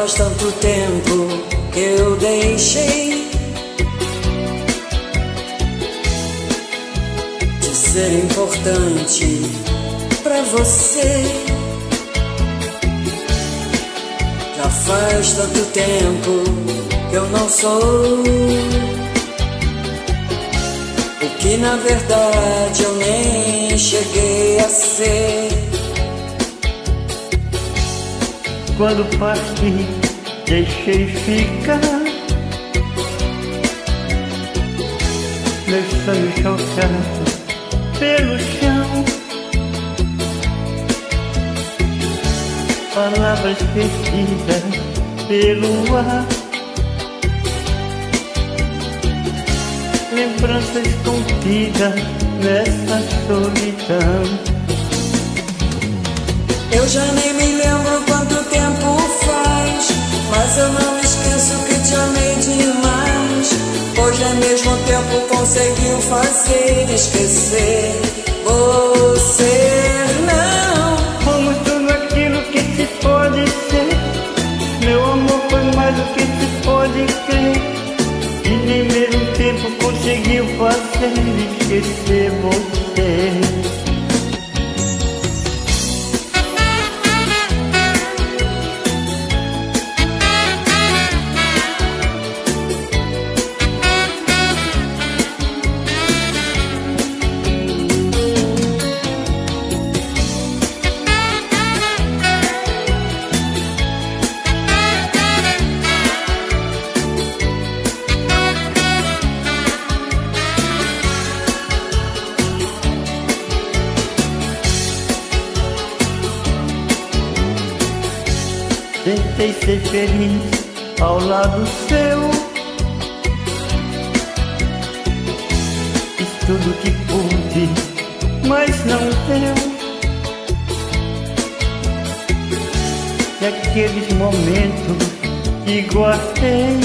faz tanto tempo que eu deixei de ser importante pra você. Já faz tanto tempo que eu não sou o que na verdade eu nem cheguei a ser. Quando parti, deixei ficar meus sonhos jogados pelo chão, palavras perdidas pelo ar, lembranças contidas nessa solidão. Eu já nem me lembro quanto tempo faz, mas eu não esqueço que te amei demais. Hoje ao mesmo tempo conseguiu fazer esquecer você. Não fomos tudo aquilo que se pode ser. Meu amor foi mais do que se pode crer, e nem mesmo tempo conseguiu fazer esquecer você. Tentei ser feliz ao lado seu, fiz tudo que pude, mas não deu. E aqueles momentos que guardei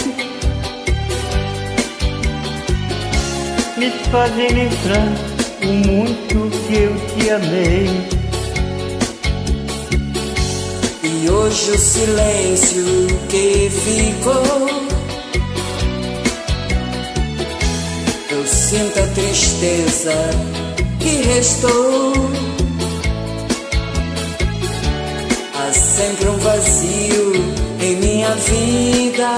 me fazem lembrar o muito que eu te amei. E hoje o silêncio que ficou, eu sinto a tristeza que restou. Há sempre um vazio em minha vida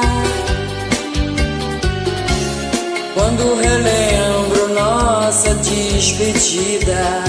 quando relembro nossa despedida.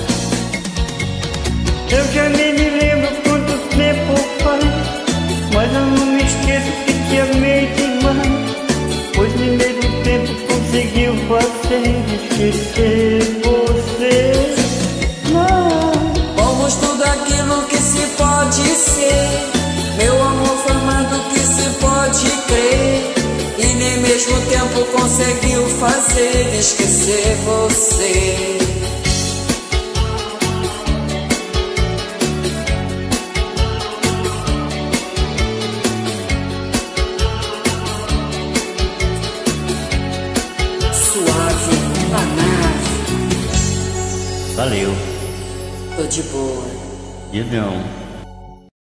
Eu já nem me lembro quanto tempo faz, mas eu não me esqueço que te amei demais. Pois nem mesmo tempo conseguiu fazer esquecer você. Não. Fomos tudo aquilo que se pode ser. Meu amor foi mais do que se pode crer, e nem mesmo tempo conseguiu fazer esquecer você. Suave na nave. Valeu. Tô de boa. E não.